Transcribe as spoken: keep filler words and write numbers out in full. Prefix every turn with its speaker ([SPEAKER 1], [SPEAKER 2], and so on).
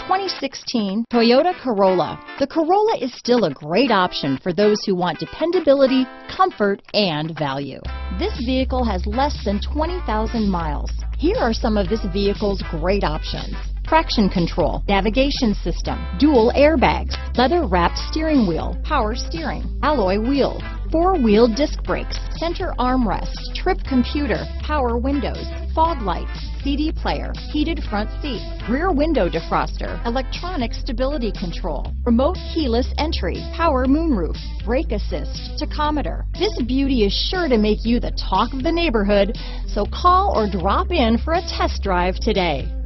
[SPEAKER 1] twenty sixteen Toyota Corolla. The Corolla is still a great option for those who want dependability, comfort, and value. This vehicle has less than twenty thousand miles. Here are some of this vehicle's great options: traction control, navigation system, dual airbags, leather-wrapped steering wheel, power steering, alloy wheels, four-wheel disc brakes, center armrest, trip computer, power windows, fog lights, C D player, heated front seats, rear window defroster, electronic stability control, remote keyless entry, power moonroof, brake assist, tachometer. This beauty is sure to make you the talk of the neighborhood, so call or drop in for a test drive today.